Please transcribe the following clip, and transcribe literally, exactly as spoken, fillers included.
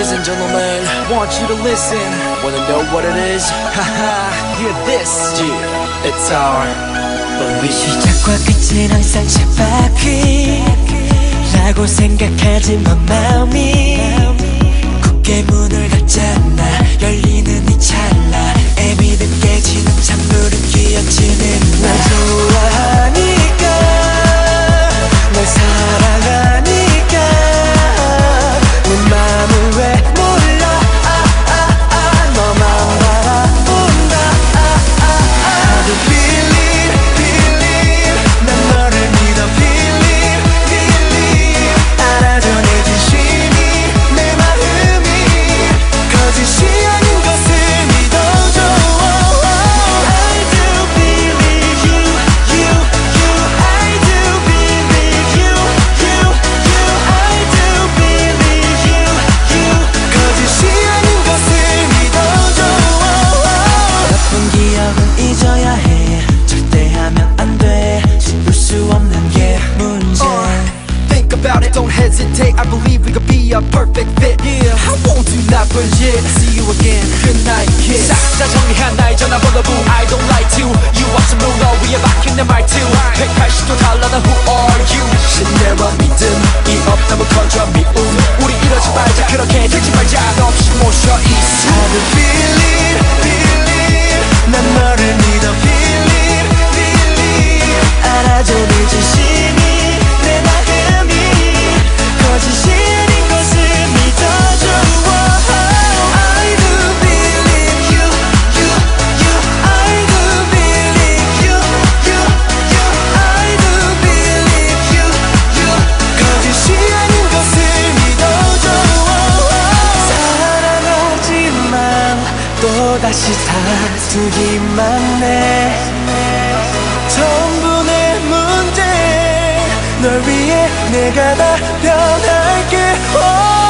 Ladies and gentlemen, want you to listen. Wanna know what it is? Haha, hear this. Yeah, it's our belief. 시작과 끝은 항상 쳇바퀴 라고 생각하지만 마음이 굳게 문을 닫잖아. 열리는 이 찰나 애미는 깨지는 찬물은 기어지는 날 좋아하니까 널 사랑하니까 내 맘을 왜 몰라. 아, 아, 아, 너만 바라본다. 아, 아, 아. 나도 believe, believe 난 너를 믿어 believe, believe 알아줘 내 진심이 내 마음이 거짓이 아닌 것을 믿어줘. I do believe you, you, you I do believe you, you, you I do believe you, you 거짓이 아닌 것을 믿어줘. 나쁜 기억은 잊어야 해. 절대 하면 안 돼. 지울 수 없는 게 문제. Think about it, don't hesitate. I believe we could be a perfect fit. Yeah, I won't do 나쁜 짓. See you again, good night, kiss. 싹다 정리한 나의 전화번호부. I don't like to. You want some new 너 위에 박힌 내 말투. 백팔십 도 달라 나 who are you? 신뢰와 믿음이 없다면 건져 미움. 우리 이러지 말자 그렇게 되지 말자. 너 없이 못 쉬어 이 숨. I do believe, believe 난 너를 믿어 believe, believe 알아줘 내 진심이 내 마음이 거짓이 아닌 것을 믿어줘. I do believe you, you, you I do believe you, you, you I do believe you, you 거짓이 아닌 것을 믿어줘. 사랑하지만 또다시 다투기만 해. 전부 내 문제 널 위해 내가 다 변할게. oh.